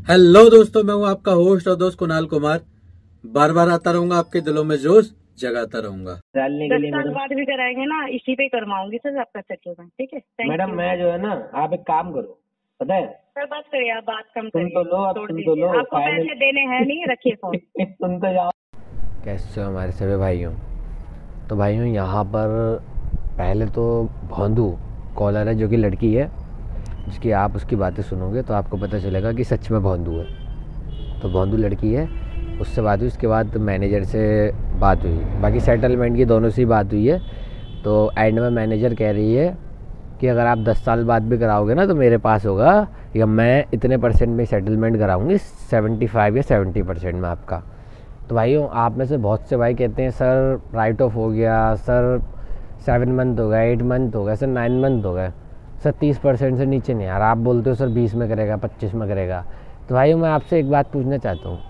Hello दोस्तों, मैं हूं आपका होस्ट और दोस्त कुणाल कुमार। बार बार आता रहूंगा, आपके दिलों में जोश जगाता रहूंगा। डालने के 10 लिए साल मैडम बाद भी कराएंगे ना, इसी पे करवाऊंगी सर आपका सेटलमेंट। ठीक है, थैंक मैडम यू। मैं जो है ना, आप एक काम करो, पता है सर बात करिए, आप बात कम सुन करिए, तो लो, आप छोड़ सुन तो दीजिए। लो आपको फाइनल। पैसे देने हैं नहीं, रखिए फोन। सुन तो जाओ। कैसे हो हमारे सभी भाइयों। तो भाइयों यहाँ पर पहले तो भोंदू कॉलर है जो कि लड़की है, जिसकी आप उसकी बातें सुनोगे तो आपको पता चलेगा कि सच में भोंदू है। तो भोंदू लड़की है, उससे बात हुई, उसके बाद मैनेजर से बात हुई, बाकी सेटलमेंट की दोनों से बात हुई है। तो एंड में मैनेजर कह रही है कि अगर आप 10 साल बाद भी कराओगे ना तो मेरे पास होगा, या मैं इतने परसेंट में सेटलमेंट कराऊंगी, 75 या 70% में आपका। तो भाइयों आप में से बहुत से भाई कहते हैं सर राइट ऑफ हो गया, सर 7 मंथ हो गए, 8 मंथ हो गए, सर 9 मंथ हो गए, सर 30% से नीचे नहीं यार। आप बोलते हो सर 20 में करेगा, 25 में करेगा। तो भाइयों मैं आपसे एक बात पूछना चाहता हूँ,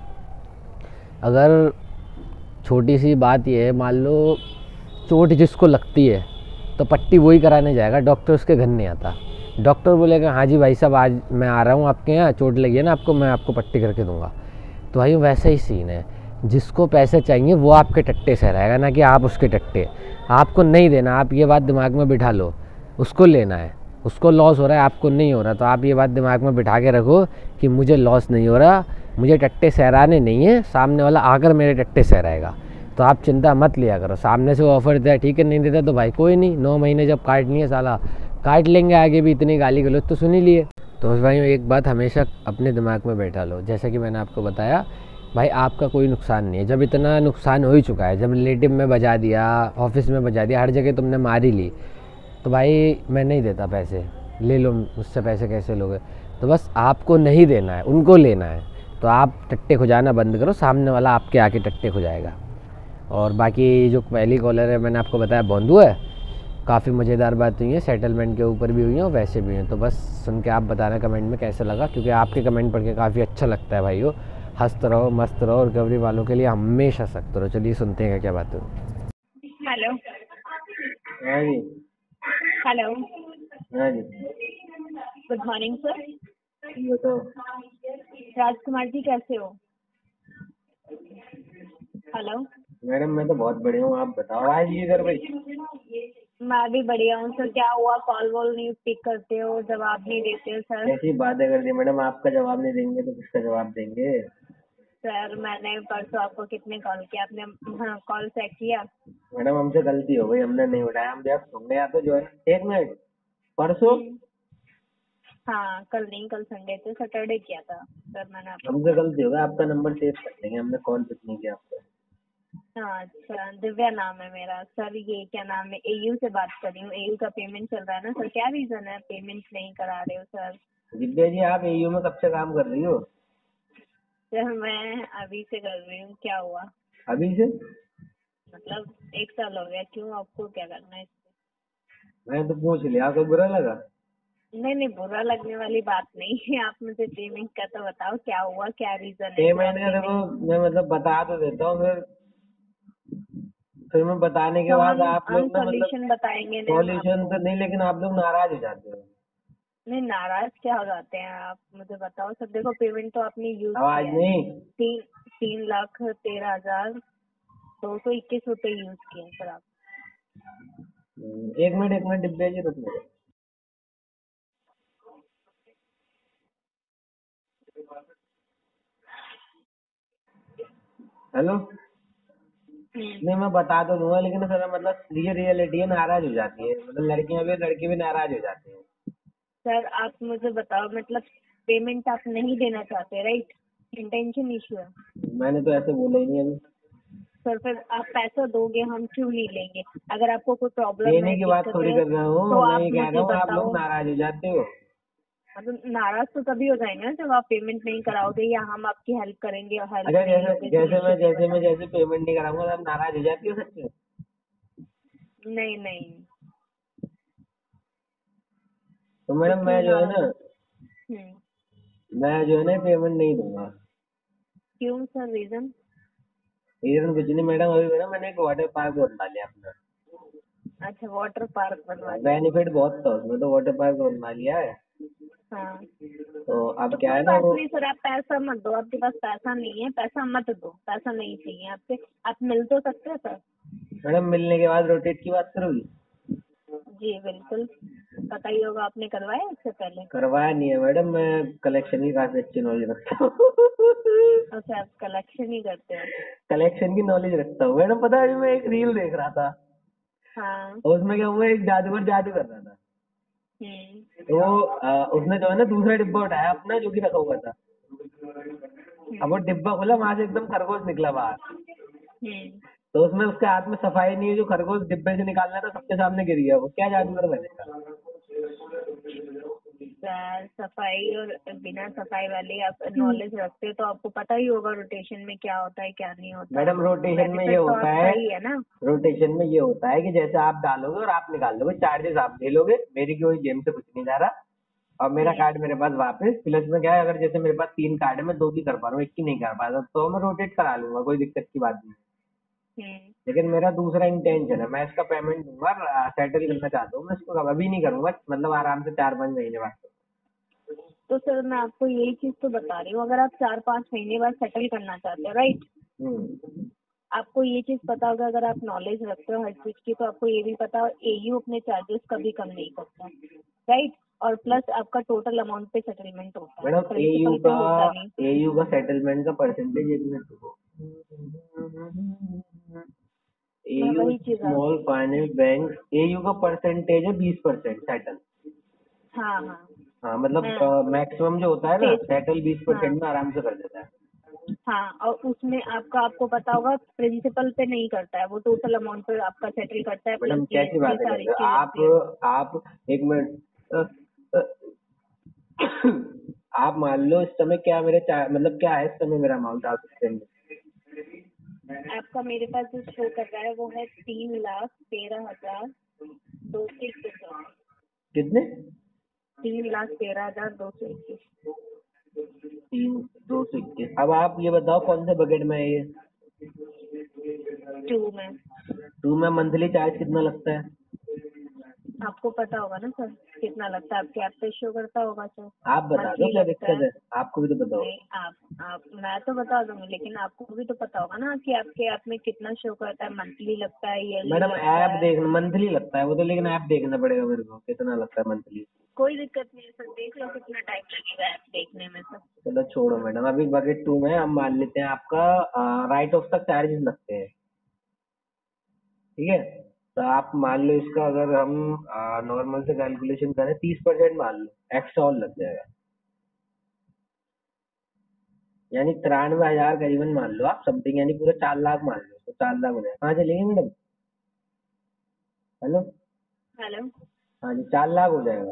अगर छोटी सी बात ये है, मान लो चोट जिसको लगती है तो पट्टी वही कराने जाएगा, डॉक्टर उसके घर नहीं आता। डॉक्टर बोलेगा हाँ जी भाई साहब आज मैं आ रहा हूँ आपके यहाँ, चोट लगी है ना आपको, मैं आपको पट्टी करके दूंगा। तो भाई वैसा ही सीन है, जिसको पैसे चाहिए वो आपके टट्टे से रहेगा, ना कि आप उसके टट्टे। आपको नहीं देना, आप ये बात दिमाग में बिठा लो। उसको लेना है, उसको लॉस हो रहा है, आपको नहीं हो रहा। तो आप ये बात दिमाग में बिठा के रखो कि मुझे लॉस नहीं हो रहा, मुझे टट्टे सहराने नहीं है, सामने वाला आकर मेरे टट्टे सहराएगा। तो आप चिंता मत लिया करो। सामने से वो ऑफर देता है ठीक है, नहीं देता तो भाई कोई नहीं, 9 महीने जब काट लिए साला काट लेंगे, आगे भी इतनी गाली गलौज तो सुन ही लिए। तो उस भाई एक बात हमेशा अपने दिमाग में बैठा लो, जैसा कि मैंने आपको बताया भाई आपका कोई नुकसान नहीं है। जब इतना नुकसान हो ही चुका है, जब रिलेटिव में बजा दिया, ऑफिस में बजा दिया, हर जगह तुमने मार ही ली, तो भाई मैं नहीं देता पैसे, ले लो मुझसे पैसे, कैसे लोगे। तो बस आपको नहीं देना है, उनको लेना है। तो आप टट्टे खुजाना बंद करो, सामने वाला आपके आके टट्टे खुजाएगा। और बाकी जो पहली कॉलर है मैंने आपको बताया भोंदू है, काफ़ी मज़ेदार बात हुई है, सेटलमेंट के ऊपर भी हुई है और वैसे भी हैं। तो बस सुन के आप बताना कमेंट में कैसा लगा, क्योंकि आपके कमेंट पढ़ के काफ़ी अच्छा लगता है भाइयों। हंसते रहो, मस्त रहो, रिकवरी वालों के लिए हमेशा सख्त रहो। चलिए सुनते हैं क्या बात है। हेलो हाँ जी, हेलो, हाँ जी, गुड मॉर्निंग सर। ये बताओ राजकुमार जी कैसे हो? हेलो, मैडम, मैं तो बहुत बढ़िया हूँ, आप बताओ। आज ये घर भाई मैं भी बढ़िया हूँ सर। क्या हुआ, कॉल वॉल नहीं पिक करते हो, जवाब नहीं देते हो सर? ऐसी बातें कर दी मैडम, आपका जवाब नहीं देंगे तो किसका जवाब देंगे। सर मैंने परसों आपको कितने कॉल किया, आपने कॉल चेक किया? मैडम हमसे गलती हो गई, हमने नहीं उठाया, हम व्यस्त होंगे या तो जो है। एक मिनट, परसों हाँ कल नहीं, कल संडे थे, सैटरडे किया था सर मैंने आपको हमसे कॉल। गलती होगा, आपका नंबर सेव कर लेंगे, हमने कॉल पिक नहीं किया आपका। हाँ अच्छा, दिव्या नाम है मेरा सर। ये क्या नाम है, एयू से बात कर रही हूँ। एयू का पेमेंट चल रहा है ना सर, क्या रीजन है पेमेंट नहीं करा रहे हो सर? दिव्या जी, आप एयू में कब से काम कर रही हो? सर मैं अभी से कर रही हूँ। क्या हुआ, अभी से? मतलब 1 साल हो गया, क्यों आपको क्या करना है इससे? मैं तो पूछ लिया, आपको बुरा लगा? नहीं नहीं, बुरा लगने वाली बात नहीं है। आप मुझे पेमेंट का तो बताओ, क्या हुआ, क्या रीजन है? पेमेंट का देखो, मैं मतलब बता तो देता हूँ, फिर मैं बताने के तो बाद आप हम लोग ना मतलब सॉल्यूशन बताएंगे ना हम सॉल्यूशन आपको। तो नहीं, लेकिन आप लोग नाराज हो जाते हो। नहीं, नाराज क्या हो जाते हैं आप, मुझे बताओ सर। देखो पेमेंट तो आपने यूज आवाज किया है, नहीं। 3,13,221 रुपए यूज किए हैं सर आप। एक मिनट, एक मिनट दिव्या जी, रुक जाओ। हेलो। नहीं, मैं बता तो दूंगा, लेकिन सर मतलब ये रियलिटी है, नाराज हो जाती है, मतलब लड़कियां भी, लड़के भी नाराज हो जाते हैं। सर आप मुझे बताओ, मतलब पेमेंट आप नहीं देना चाहते, राइट? इंटेंशन इशू है मैंने तो ऐसे बोला ही नहीं अभी। सर। फिर आप पैसा दोगे, हम क्यों नहीं लेंगे? अगर आपको कोई प्रॉब्लम देने है, की बात दिक्कत थोड़ी है, कर रहा तो हूँ, मैं आप ये कह रहा मुझे हूँ आप लोग बताओ। नाराज हो जाते हो। मतलब नाराज तो तभी हो जाएंगे ना जब आप पेमेंट नहीं कराओगे, या हम आपकी हेल्प करेंगे और हेल्प अच्छा, नहीं जैसे लोगे, जैसे मैं सोल्यूशन नहीं जैसे मैं बताओगे। जैसे पेमेंट नहीं कराऊंगा तो आप नाराज हो जाती हो सच्ची? नहीं नहीं, तो तो मैडम क्यों नाराज? मैं जो है ना पेमेंट नहीं दूंगा। क्यों सर, रीजन? रीजन कुछ नहीं मैडम, अभी मैडम मैंने एक वाटर पार्क बनवा लिया अपना। अच्छा, वाटर पार्क बनवा लिया। बेनिफिट बहुत था उसमें, तो वाटर पार्क बनवा लिया है। हाँ तो अब तो क्या कोई है ना बात वो, नहीं सर, आप पैसा मत दो, आपके पास पैसा नहीं है, पैसा मत दो, पैसा नहीं चाहिए आपसे, आप मिल तो सकते हैं सर। मैडम मिलने के बाद रोटेट की बात करोगी? जी बिल्कुल, पता ही होगा, आपने करवाया इससे पहले? करवाया नहीं है मैडम, मैं कलेक्शन की काफी अच्छी नॉलेज रखता हूँ। अच्छा, आप कलेक्शन ही करते हो? कलेक्शन की नॉलेज रखता हूँ मैडम। पता है अभी मैं एक रील देख रहा था, हाँ। और उसमें क्या हुआ, एक जादूगर जादू कर रहा था। तो उसने जो है ना दूसरा डिब्बा उठाया अपना जो कि रखा हुआ था। अब वो डिब्बा खोला, वहां से एकदम खरगोश निकला बाहर। तो उसमें उसके हाथ में सफाई नहीं है, जो खरगोश डिब्बे से निकालना था सबके सामने गिर गया। वो क्या जादूगर बनेगा? सफाई और बिना सफाई वाली आप नॉलेज रखते हो तो आपको पता ही होगा रोटेशन में क्या होता है क्या नहीं होता है। मैडम रोटेशन में ये बेनिफिट तो होता आपका है, ही है ना। रोटेशन में ये होता है कि जैसे आप डालोगे और आप निकाल लोगे, चार्जेस आप ले लोगे, मेरी कोई जेब से कुछ नहीं जा रहा, और मेरा कार्ड मेरे पास वापस। प्लस में क्या है, अगर जैसे मेरे पास 3 कार्ड है, मैं 2 की कर पा रहा हूँ, 1 की नहीं कर पा रहा, तो मैं रोटेट करा लूंगा, कोई दिक्कत की बात नहीं। लेकिन मेरा दूसरा इंटेंशन है, मैं इसका पेमेंट दूंगा, सेटल करना चाहता हूँ मैं इसको, अभी नहीं करूंगा, मतलब आराम से 4-5 महीने बाद। तो सर मैं आपको यही चीज तो बता रही हूँ, अगर आप 4-5 महीने बाद सेटल करना चाहते हो, राइट, आपको ये चीज पता होगा, अगर आप नॉलेज रखते हो हर चीज की, तो आपको ये भी पता हो एयू अपने चार्जेस कभी कम नहीं करता, राइट, और प्लस आपका टोटल अमाउंट पे सेटलमेंट होता है, मैडम प्रिंसिपल पे होता नहीं। एयू का सेटलमेंट का परसेंटेज, एक मिनट रुको, मैं एयू वही चीज स्मॉल फाइनेंस बैंक, एयू का परसेंटेज है 20% सेटल। हाँ हाँ हाँ मतलब मैक्सिमम जो होता है ना सेटल 20% में आराम से कर देता है। हाँ, और उसमें आपको पता होगा प्रिंसिपल पे नहीं करता है, वो टोटल अमाउंट पे आपका सेटल करता है, प्लस मैडम कैसी बात जीएसटी कर सारी रहे हो आप एक मिनट, आप मान लो इस समय क्या मतलब क्या है इस समय मेरा अमाउंट आप सिस्टम में? आपका मेरे पास जो शो कर रहा है वो है 3,13,221। कितने? 3,13,221। 3,221। अब आप ये बताओ कौन से बकेट में है ये? 2 में। 2 में मंथली चार्ज कितना लगता है? आपको पता होगा ना सर कितना लगता है, आपके ऐप पे शो करता होगा सर। आप बता दो, क्या दिक्कत है? आपको भी तो पता होगा। नहीं, आप मैं तो बता दूंगी, लेकिन आपको भी तो पता होगा ना कि आपके ऐप में कितना शो करता है, मंथली लगता है, ईयरली मैडम लगता है। ऐप देखना मंथली लगता है वो तो, लेकिन ऐप देखना पड़ेगा मेरे को कितना लगता है मंथली। कोई दिक्कत नहीं है सर, देख लो कितना टाइम लगेगा ऐप देखने में सर। चलो छोड़ो मैडम, अभी बकेट 2 में हम मान लेते हैं आपका राइट ऑफ तक चार्जेस लगते हैं, ठीक है? तो आप मान लो इसका अगर हम नॉर्मल से कैलकुलेशन करें 30% मान लो, एक्स्ट्रा और लग जाएगा, यानी 93,000 करीबन मान लो आप समथिंग, यानी पूरा 4 लाख मान लो, तो 4 लाख हो जाएगा। कहाँ चलेंगे मैडम? हेलो हेलो, हाँ जी, 4 लाख हो जाएगा।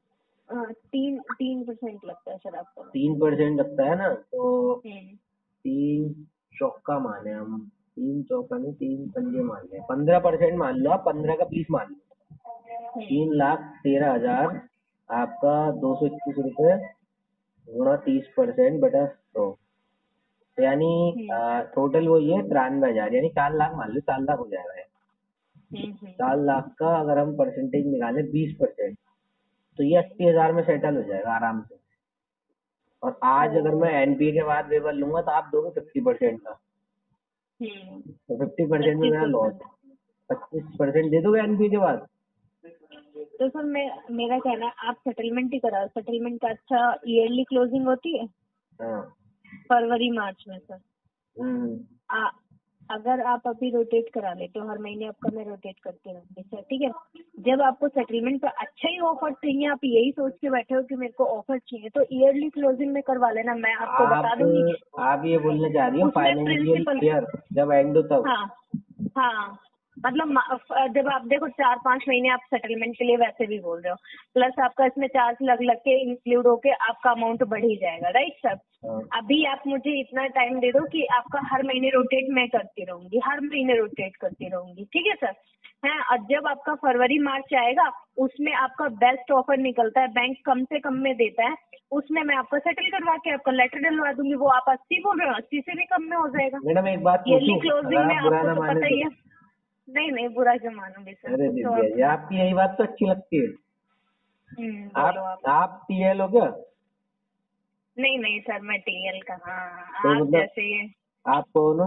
3% लगता है सर आपको। 3% लगता है ना, तो 3 चौका माने हम, 3 चौका नहीं 3 पंजे मान लें, 15% मान लो आप, 15 का 20 मान लो, 3,13,000 आपका 221 रुपये गुणा 30% बटा 100, यानी टोटल वो ये 93,000, यानी 4 लाख मान लो, 4 लाख हो जाएगा। 4 लाख का अगर हम परसेंटेज निकालें 20%, तो ये 80,000 में सेटल हो जाएगा आराम से। और आज अगर मैं एनपीए के बाद वेवर लूंगा तो आप दोगे 50% का, तो 50% में मेरा लॉस, 25% दे दोगे एनपीए के बाद? तो सर मेरा कहना है आप सेटलमेंट ही कराओ, सेटलमेंट का अच्छा ईयरली क्लोजिंग होती है हाँ। फरवरी मार्च में सर। अगर आप अभी रोटेट करा लेते हो, हर महीने आपका मैं रोटेट करती रहूंगी सर, ठीक है? जब आपको सेटलमेंट का अच्छा ही ऑफर चाहिए, आप यही सोच के बैठे हो कि मेरे को ऑफर चाहिए, तो ईयरली क्लोजिंग में करवा लेना, मैं आपको बता दूंगी। आप ये बोलने चाह रही हो फाइनेंशियल ईयर जब एंड हो तब? हाँ, मतलब जब आप देखो 4-5 महीने आप सेटलमेंट के लिए वैसे भी बोल रहे हो, प्लस आपका इसमें चार्ज लग के इंक्लूड होके आपका अमाउंट बढ़ ही जाएगा, राइट सर? अभी आप मुझे इतना टाइम दे दो कि आपका हर महीने रोटेट मैं करती रहूंगी, हर महीने रोटेट करती रहूंगी, ठीक है सर? है, और जब आपका फरवरी मार्च आएगा उसमें आपका बेस्ट ऑफर निकलता है, बैंक कम से कम में देता है, उसमें मैं आपका सेटल करवा के आपका लेटर डलवा दूंगी। वो आप 80 बोल रहे हो, 80 से भी कम में हो जाएगा। मैडम एक बात ईयरली पूछूं, क्लोजिंग में बुरा आपको ना तो माने पता ही तो? है। नहीं बुरा क्यों मानूंगी सर? अरे दीदी आपकी यही बात तो अच्छी लगती है। बोलो आप। आप टीएल हो क्या? नहीं नहीं सर, मैं टीएल कहाँ। तो आप मतलब जैसे ये, आप कौन हो?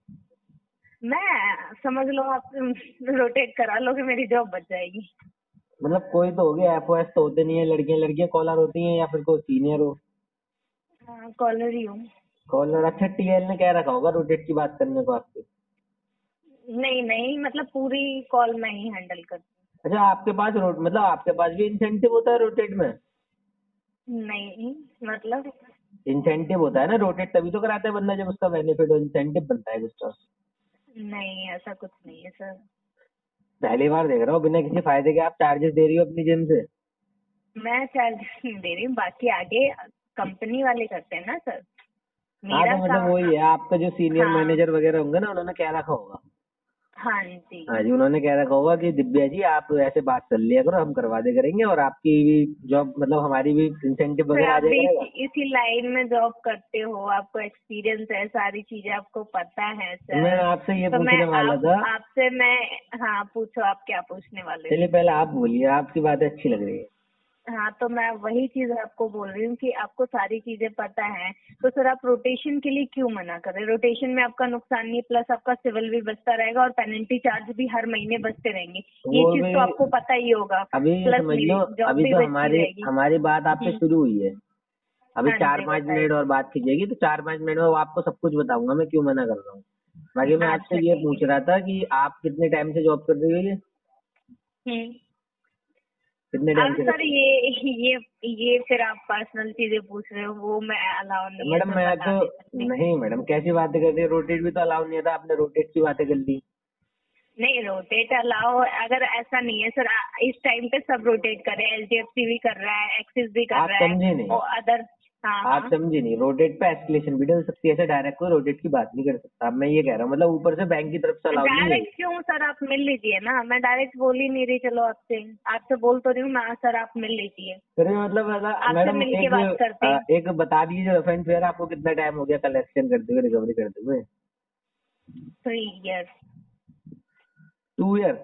मैं समझ लो आप रोटेट करा लोगे, मेरी जॉब बच जाएगी। मतलब कोई तो हो गया, एफओएस तो होते नहीं है, लड़कियां लड़कियां कॉलर होती हैं या फिर कोई सीनियर हो? कॉलर ही हूँ। कॉलर? अच्छा, टीएल ने क्या रखा होगा रोटेट की बात करने को आपके? नहीं नहीं, मतलब पूरी कॉल मैं ही हैंडल करती अच्छा, आपके पास मतलब आपके पास भी इंसेंटिव होता है रोटेट में? हूँ। नहीं मतलब, इंसेंटिव होता है ना, रोटेट तभी तो कराता है बंदा जब उसका बेनिफिट हो, इंसेंटिव बनता है उसका। नहीं ऐसा कुछ नहीं है सर। पहली बार देख रहा हूँ बिना किसी फायदे के आप चार्जेस दे रही हो अपनी जिम से। मैं चार्ज नहीं दे रही हूँ, बाकी आगे कंपनी वाले करते हैं ना सर, हाँ, तो मेरा मतलब काम। वही है, आपका जो सीनियर हाँ मैनेजर वगैरह होंगे ना, उन्होंने क्या रखा होगा? हाँ जी। हाँ जी, उन्होंने कह रखा होगा कि दिव्या जी आप ऐसे बात कर लिया करो, हम करवा दे करेंगे और आपकी भी जॉब, मतलब हमारी भी इंसेंटिव सर वगैरह आ आप जाया भी करेगा। इसी लाइन में जॉब करते हो, आपको एक्सपीरियंस है, सारी चीजें आपको पता है मैं सर। आपसे ये तो मैं पूछने वाला आप था। आपसे मैं, हाँ पूछो, आप क्या पूछने वाले चलिए थे। पहले आप बोलिए, आपकी बातें अच्छी लग रही है। हाँ तो मैं वही चीज आपको बोल रही हूँ कि आपको सारी चीजें पता है, तो सर आप रोटेशन के लिए क्यों मना कर रहे हैं। रोटेशन में आपका नुकसान नहीं, प्लस आपका सिविल भी बचता रहेगा और पेनल्टी चार्ज भी हर महीने बचते रहेंगे, ये वो चीज भी तो आपको पता ही होगा। अभी प्लस समझ लो, मेरी जॉब अभी भी तो बचती हमारी रहेगी। हमारी बात आपसे हम्म। शुरू हुई है। अभी हाँ चार जी पांच बताइए। मिनट और बात कीजिएगी तो 4-5 मिनट में वो आपको सब कुछ बताऊंगा मैं क्यों मना कर रहा हूँ। बाकी मैं आपसे अच्छा ये ठीक है। पूछ रहा था कि आप कितने टाइम से जॉब कर रही हो? ये हम्म। कितने टाइम अब से कर सर रही ये फिर आप पर्सनल चीजें पूछ रहे हो, वो मैं अलाउ हो? नहीं है मैडम सर, मैं तो बता नहीं सकती। नहीं मैडम, कैसी बातें कर रही है? रोटेट भी तो अलाउ नहीं था, आपने रोटेट की बातें कर ली। नहीं रोटेट अलाउ अगर ऐसा नहीं है सर, इस टाइम पे सब रोटेट कर रहे हैं, एचडीएफसी भी कर रहा है, एक्सिस भी कर आप रहा है समझे नहीं, और अदर। हाँ आप हाँ। समझे नहीं, रोटेट पे एस्केलेशन भी डल सकती है, ऐसे डायरेक्ट कोई रोटेट की बात नहीं कर सकता। अब मैं ये कह रहा हूँ, मतलब ऊपर से बैंक की तरफ से अलाउ नहीं है। डायरेक्ट क्यों सर, आप मिल लीजिए ना, मैं डायरेक्ट बोल ही नहीं रही। चलो आपसे आपसे बोल तो रही हूँ मैं, सर आप मिल लीजिए, फिर भी मतलब अगर आपसे मैडम मिल के बात करते हैं। एक बता दीजिए, रफ एंड फेयर आपको कितना टाइम हो गया कलेक्शन करते हुए, रिकवरी करते हुए? 3 years। 2 ईयर?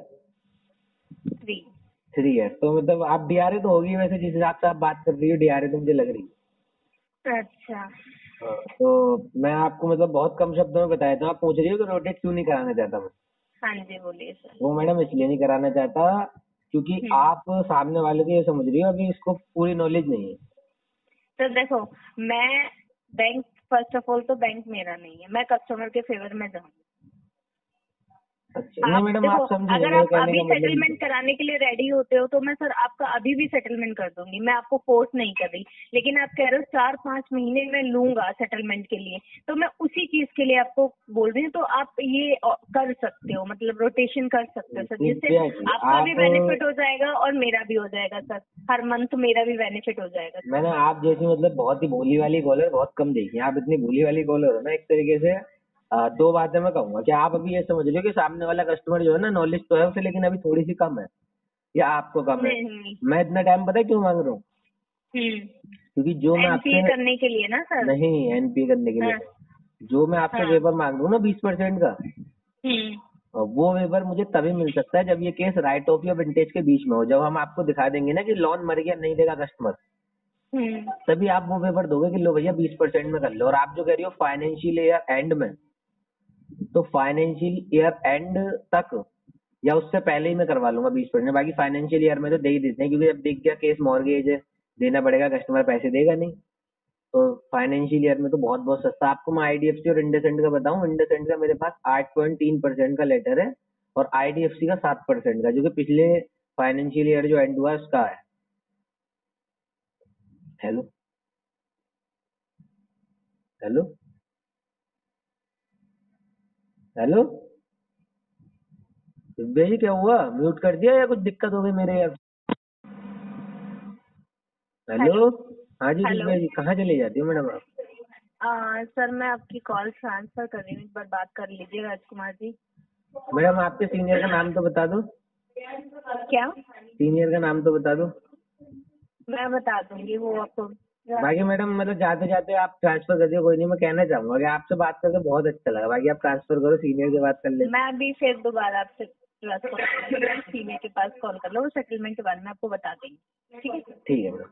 3। 3 ईयर तो मतलब आप डीआरए तो होगी वैसे, जिस हिसाब से आप बात कर रही हो डीआरए तो मुझे लग रही है। अच्छा। हाँ, तो मैं आपको मतलब बहुत कम शब्दों में बताया था। आप पूछ रही हो कि रोटेट क्यों नहीं कराना चाहता मैं। हाँ जी बोलिए सर। वो मैडम इसलिए नहीं कराना चाहता क्योंकि हम्म। आप सामने वाले को ये समझ रही हो अभी इसको पूरी नॉलेज नहीं है। तो देखो, मैं बैंक, फर्स्ट ऑफ ऑल तो बैंक मेरा नहीं है, मैं कस्टमर के फेवर में जाऊंगी। अच्छा नहीं आप मैडम, देखो, आप समझे नहीं अगर मेरे आप कहने अभी का मतलब सेटलमेंट कराने के लिए रेडी होते हो तो मैं सर आपका अभी भी सेटलमेंट कर दूंगी, मैं आपको फोर्स नहीं कर रही। लेकिन आप कह रहे हो 4-5 महीने में लूंगा सेटलमेंट के लिए, तो मैं उसी चीज के लिए आपको बोल रही हूँ। तो आप ये कर सकते हो, मतलब रोटेशन कर सकते हो सर, जिससे दिव्या जी, आपका भी आप बेनिफिट हो जाएगा और मेरा भी हो जाएगा सर, हर मंथ मेरा भी बेनिफिट हो जाएगा सर। मैंने आप जैसी मतलब बहुत ही भोली वाली कॉलर बहुत कम देखी है। आप इतनी भोली वाली कॉलर हो ना, एक तरीके से। दो बातें मैं कहूंगा कि आप अभी ये समझ रहे हो कि सामने वाला कस्टमर जो है ना, नॉलेज तो है उसे लेकिन अभी थोड़ी सी कम है या आपको कम है। नहीं। मैं इतना टाइम पता है क्यों मांग रहा हूँ? क्योंकि जो मैं एनपीए आपसे करने के लिए ना सर। नहीं, एनपी करने के लिए हाँ नहीं। जो मैं आपसे हाँ। वेपर मांग रहा हूँ ना 20% का, हम्म। और वो वेपर मुझे तभी मिल सकता है जब ये केस राइट ऑफ या विंटेज के बीच में हो। जब हम आपको दिखा देंगे ना कि लोन मर गया, नहीं देगा कस्टमर, हम्म। तभी आप वो पेपर दोगे कि लो भैया 20% में कर लो। और आप जो कह रही हो फाइनेंशियल ईयर एंड में, तो फाइनेंशियल ईयर एंड तक या उससे पहले ही मैं करवा लूंगा 20%। बाकी फाइनेंशियल ईयर में तो दे ही देते हैं, क्योंकि जब देख गया केस मॉर्गेज है, देना पड़ेगा, कस्टमर पैसे देगा नहीं। तो फाइनेंशियल ईयर में तो बहुत बहुत सस्ता। आपको मैं आईडीएफसी और इंडसइंड का बताऊं, इंडसइंड का मेरे पास 8.3% का लेटर है और आईडीएफसी का 7% का, जो कि पिछले फाइनेंशियल ईयर जो एंड हुआ उसका है। Hello hello hello Divya ji, क्या हुआ? म्यूट कर दिया या कुछ दिक्कत हो गई मेरे यार? हेलो। हेलो। हाँ जी हेलो। दिव्या जी, कहाँ चली जाती हो मैडम आप? सर मैं आपकी कॉल ट्रांसफर कर रही हूँ, एक बार बात कर लीजिए राजकुमार जी। मैडम आपके सीनियर का नाम तो बता दो। क्या? सीनियर का नाम तो बता दो। मैं बता दूंगी वो आपको। बाकी मैडम मतलब जाते जाते आप ट्रांसफर कर दियो, कोई नहीं। मैं कहना चाहूंगा कि आपसे बात करके बहुत अच्छा लगा। बाकी आप ट्रांसफर करो, सीनियर से बात कर ले। मैं अभी फिर दोबारा आपसे ट्रांसफर सीमे के पास कॉल कर लो, वो सेटलमेंट के बारे में आपको बता देंगे। ठीक है। ठीक है मैडम।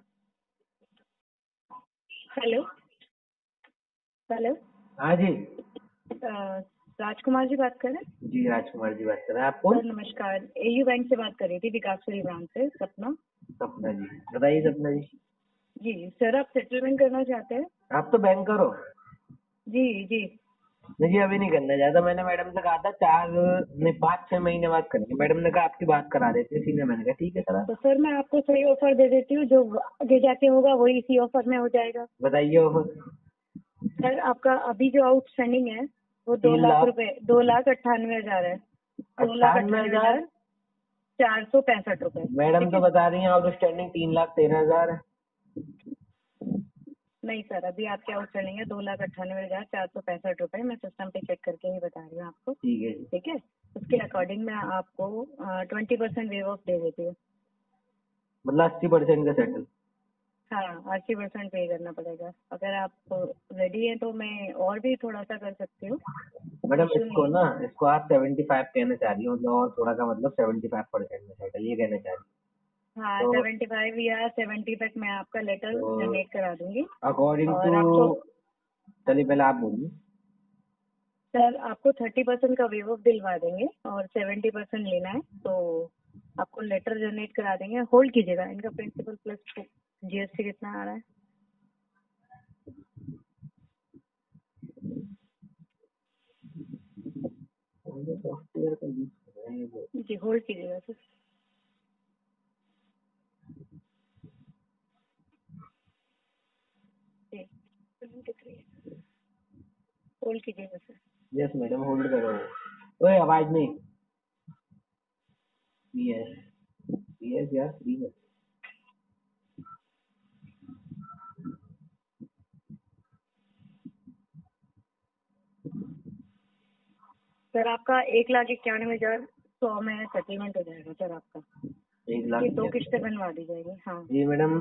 हेलो हेलो, हाँ जी। राजकुमार जी बात कर रहे हैं? जी राजकुमार जी बात कर रहे हैं। आप कौन? सर नमस्कार, एयू बैंक से बात कर रही थी, विकासपुरी ब्रांच से, सपना। सपना जी, बताइए सपना जी। जी सर, आप सेटलमेंट करना चाहते हैं? आप तो बैंकर हो। जी जी। नहीं जी, अभी नहीं करना चाहता। मैंने मैडम से कहा था 5-6 महीने बाद करेंगे। मैडम ने कहा आपकी बात करा देते हैं, इसीलिए मैंने कहा ठीक है सर। तो सर मैं आपको सही ऑफर दे देती हूँ, जो आगे जाके होगा वही इसी ऑफर में हो जाएगा। बताइए ऑफर। सर आपका अभी जो आउटस्टैंडिंग है वो 2 3 लाख लाख रुपए, 2,98,000 है। 98,000। 2,98,465 रुपए। मैडम ठीक तो है। बता रही हैं आउटस्टैंडिंग 3,13,000 है। नहीं सर, अभी आपके आउटस्टैंडिंग है 2,98,465 रुपए। मैं सिस्टम पे चेक करके ही बता रही हूँ आपको। ठीक है जी। ठीक है, उसके अकॉर्डिंग मैं आपको 20% वेव ऑफ दे देती हूँ। मतलब 80% का सेटल। हाँ, 80% पे करना पड़ेगा। अगर आप रेडी हैं तो मैं और भी थोड़ा सा कर सकती हूँ। मैडम इशू इसको नहीं ना, इसको आप 75 कहना चाह रही हो, मतलब और थोड़ा का मतलब 75% में सेटल, ये कहना चाह रही है। हाँ, तो 75 या 70 तक मैं आपका लेटर तो जनरेट करा दूंगी। अकॉर्डिंग और टू, आपको चलिए पहले आप बोलिए। सर, आपको 30% का वेव ऑफ दिलवा देंगे और 70% लेना है तो आपको लेटर जनरेट करा देंगे। होल्ड कीजिएगा, इनका प्रिंसिपल प्लस जीएसटी कितना आ रहा है? सॉफ्टवेयर का यूज कर रहे हैं वो। जी, होल्ड कीजिएगा सर। जी, 73 होल्ड कीजिएगा सर। यस मैडम, होल्ड करो। ओए आवाज नहीं। यस यस यार, फ्री है। सर आपका 1,91,100 में सेटलमेंट हो जाएगा सर आपका। 1 लाख ये 2 किस्तें बनवा दी जाएगी। हाँ। जी मैडम,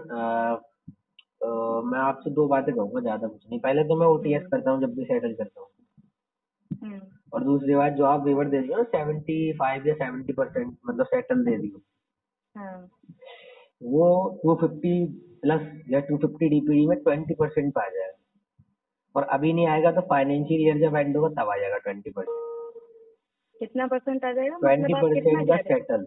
मैं आपसे 2 बातें कहूँगा, ज्यादा कुछ नहीं। पहले तो मैं ओटीएस करता हूँ जब भी सेटल करता हूँ। हम्म। और दूसरी बात, जो आप वेवर दे रही हो 75 या 70% मतलब सेटल दे रही हो, हाँ वो 250 प्लस या 250 डीपीडी में 20% पे आ जाएगा। और अभी नहीं आएगा तो फाइनेंशियल ईयर जब एंड होगा तब आ जाएगा 20%। कितना परसेंट आ जाएगा? मतलब आप कितना 20% का कह रहे हैं? सेटल।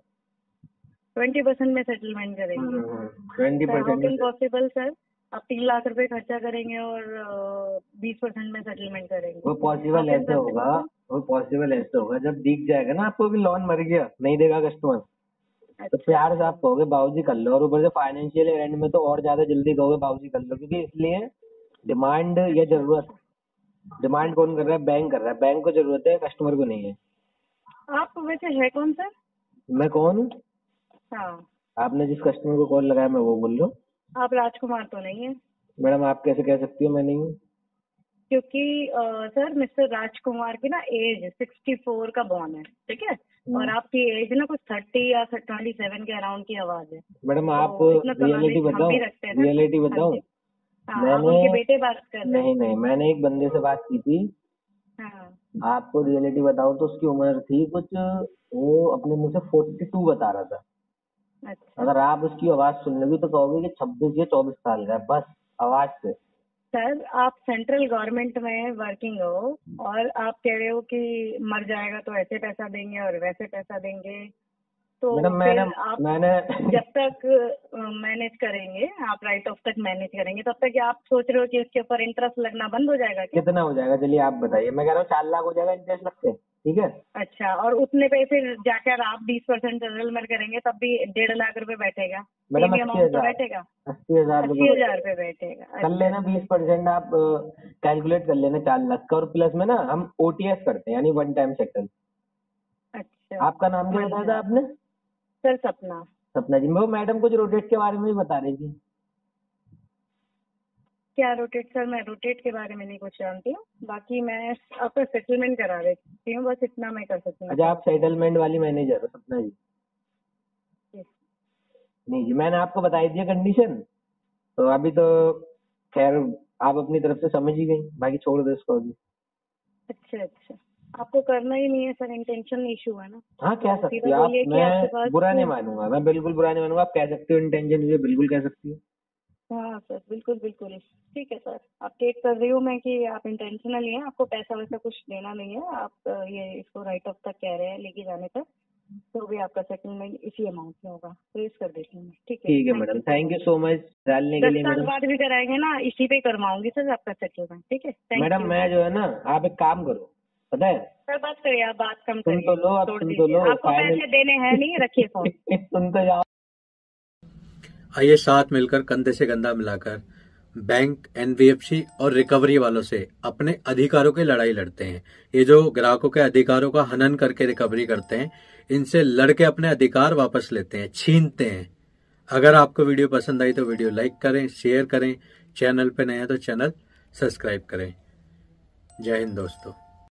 20% में सेटलमेंट करेंगे? 20% हाउ में कैन पॉसिबल सर? आप 3 लाख रुपए खर्चा करेंगे और 20% में सेटलमेंट करेंगे? वो How पॉसिबल can ऐसे possible, होगा, sir? वो पॉसिबल ऐसे होगा जब दिख जाएगा ना आपको भी लोन मर गया, नहीं देगा कस्टमर, तो अच्छा प्यार से अच्छा। आप कहोगे बाबूजी कर लो। और ऊपर से फाइनेंशियल एंड में तो और ज्यादा जल्दी कहोगे बाबूजी कर लो, क्योंकि इसलिए डिमांड या अच्छा जरूरत, डिमांड कौन कर रहा है? बैंक कर रहा है। बैंक को जरूरत है, कस्टमर को नहीं है। आप वैसे है कौन सर? मैं कौन हूँ? हाँ, आपने जिस कस्टमर को कॉल लगाया मैं वो बोल रहा हूँ। आप राजकुमार तो नहीं है? मैडम आप कैसे कह सकती हो मैं नहीं हूँ? क्योंकि सर मिस्टर राजकुमार की ना एज 64 का बॉर्न है, ठीक है? और आपकी एज ना कुछ 30 या 27 के अराउंड की आवाज है। मैडम आप तो इतना तो रियलिटी नॉलेज हम बताओ, भी रखते हैं ना सर। रियलिटी हाँ बताओ। जी। हाँ, आप मैंने, उनके बेटे बात कर रहे हैं? नहीं नहीं, मैंने एक बंदे से बात की थी। हाँ। आपको रियलिटी बताऊं तो उसकी उम्र थी कुछ, वो अपने मुंह से 42 बता रहा था। अच्छा अगर आप उसकी आवाज सुन लोगी तो कहोगे कि 26 या 24 साल का है, बस आवाज से। सर, आप सेंट्रल गवर्नमेंट में वर्किंग हो और आप कह रहे हो कि मर जाएगा तो ऐसे पैसा देंगे और वैसे पैसा देंगे, तो मैडम फिर मैंने आप मैंने जब तक मैनेज करेंगे, आप राइट ऑफ तक मैनेज करेंगे, तब तक आप सोच रहे हो कि इसके ऊपर इंटरेस्ट लगना बंद हो जाएगा क्या? कितना हो जाएगा चलिए आप बताइए। मैं कह रहा हूँ 4 लाख हो जाएगा इंटरेस्ट लगते, ठीक है? अच्छा, और उतने पे फिर जाकर आप 20% सेटलमेंट करेंगे तब भी 1.5 लाख रुपए बैठेगा? मैडम सेम 80,000, अमाउंट तो बैठेगा? 80,000 रुपये 80,000 रुपए बैठेगा? कर अच्छा लेना। 20% आप कैलकुलेट कर लेना 4 लाख का। और प्लस में ना हम ओटीएस करते हैं, यानी वन टाइम सेटल। अच्छा। आपका नाम क्या बताया था आपने? सर सपना। सपना जी। वो मैडम कुछ रोटेट के बारे में भी बता रही थी। क्या रोटेट? सर मैं रोटेट के बारे में नहीं कुछ जानती हूँ, बाकी मैं आपका सेटलमेंट करा देती हूँ, बस इतना मैं कर सकती हूँ। अच्छा, आप सेटलमेंट वाली मैनेजर हो सपना जी? जी। नहीं जी, मैंने आपको बताई थी कंडीशन, तो अभी तो खैर आप अपनी तरफ से समझ ही गई, बाकी छोड़ दो इसको अभी। अच्छा अच्छा। आपको करना ही नहीं है सर, इंटेंशनल इशू है ना। हाँ कह सकती सीधा है आप, बोलिए कि आपके मैं पास बुरा नहीं मानूंगा, मैं बिल्कुल बुरा नहीं मानूंगा। आप कह सकते हो इंटेंशन, ये बिल्कुल कह सकती हो। हाँ सर, बिल्कुल बिल्कुल ठीक है सर। आप टेक कर रही हूँ मैं कि आप इंटेंशनली हैं, आपको पैसा वैसा कुछ देना नहीं है। आप ये इसको राइट ऑफ तक कह रहे हैं लेके जाने तक, तो भी आपका सेटलमेंट इसी अमाउंट में होगा। रेज कर देती हूँ मैं, ठीक है madam, thank you so much डालने के 10 लिए। साल मैडम बाद भी कराएंगे ना, इसी पे करवाऊंगी सर आपका सेटलमेंट, ठीक है। थैंक मैडम यू मैं जो है ना, आप एक काम करो, पता है, सर। बात करिए, आप बात कम सुन करिए, तो लो, आप छोड़ सुन तो दीजिए। लो, आपको फाइनल पैसे देने हैं नहीं, रखिए फोन। सुन तो जाओ। आइए साथ मिलकर कंधे से कंधा मिलाकर बैंक, एनबीएफसी और रिकवरी वालों से अपने अधिकारों की लड़ाई लड़ते हैं। ये जो ग्राहकों के अधिकारों का हनन करके रिकवरी करते हैं, इनसे लड़के अपने अधिकार वापस लेते हैं, छीनते हैं। अगर आपको वीडियो पसंद आई तो वीडियो लाइक करें, शेयर करें, चैनल पे नए हैं तो चैनल सब्सक्राइब करें। जय हिंद दोस्तों।